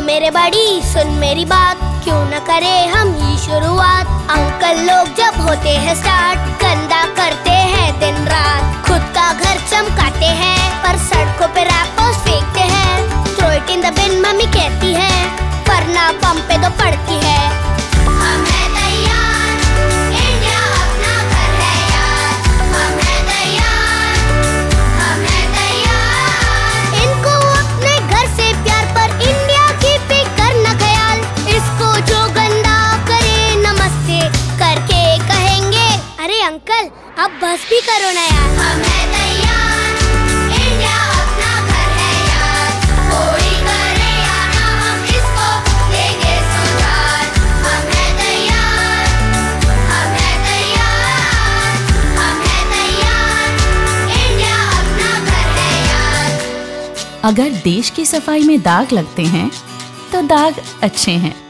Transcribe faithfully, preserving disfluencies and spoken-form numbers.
मेरे बड़ी सुन मेरी बात, क्यों न करे हम ही शुरुआत। अंकल लोग जब होते हैं स्टार्ट, गंदा करते हैं दिन रात। खुद का घर चमकाते हैं पर सड़कों पे रैपर्स फेंकते हैं। Throw it in the bin mummy कहती है, वरना बम पे तो पड़ती है। हम हैं तैयार, इंडिया अपना घर है यार। हम हैं तैयार, हम हैं तैयार। इनको अपने घर से प्यार, पर इंडिया की फिक्र न ख्याल। इसको जो गंदा करे नमस्ते करके कहेंगे, अरे अंकल अब बस भी करो ना यार। हम हैं तैयार, इंडिया अपना घर है यार। कोई करे या ना हम इसको देंगे सुधार। हम हैं तैयार, हम हैं तैयार, हम हैं तैयार, इंडिया अपना घर है यार। अगर देश की सफाई में दाग लगते हैं तो दाग अच्छे हैं,